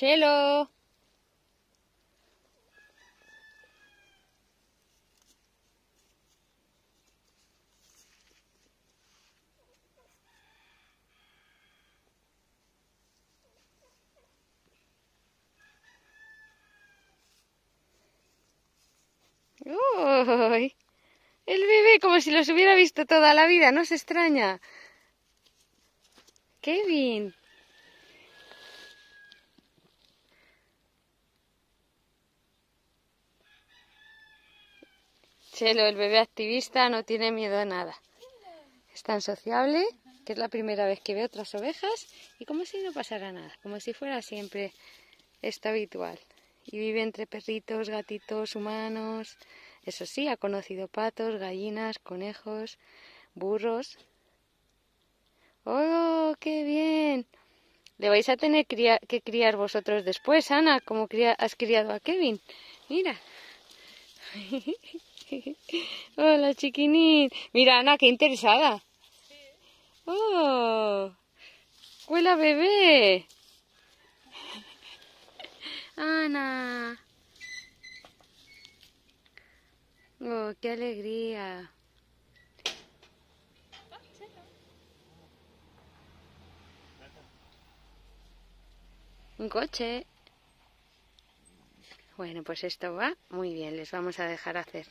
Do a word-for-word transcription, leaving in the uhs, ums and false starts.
Chelo. Uy, el bebé como si los hubiera visto toda la vida, no se extraña. Kevin. Chelo, el bebé activista, no tiene miedo a nada. Es tan sociable que es la primera vez que ve otras ovejas y como si no pasara nada, como si fuera siempre esto habitual. Y vive entre perritos, gatitos, humanos. Eso sí, ha conocido patos, gallinas, conejos, burros. ¡Oh, qué bien! Le vais a tener cría que criar vosotros después, Ana, como cría has criado a Kevin. Mira. Hola, chiquinín. Mira, Ana, qué interesada. ¡Oh! ¡Huela bebé! Ana. ¡Oh, qué alegría! Un coche. Bueno, pues esto va muy bien, les vamos a dejar hacer.